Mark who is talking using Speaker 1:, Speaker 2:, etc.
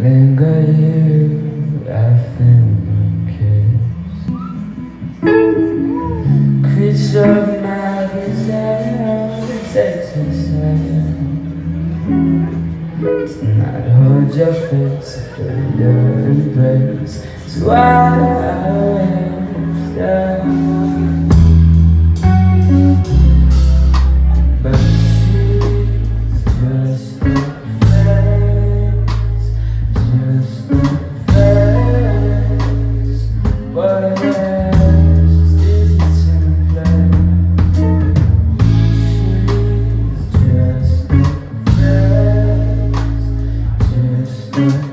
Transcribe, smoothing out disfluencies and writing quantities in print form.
Speaker 1: linger here, laughing and kiss. Creature of my desire, takes me silent. Tonight hold your face, feel your embrace. It's why I stay. But she's just a face, just a face. What else is it in flame? She's just a face, just a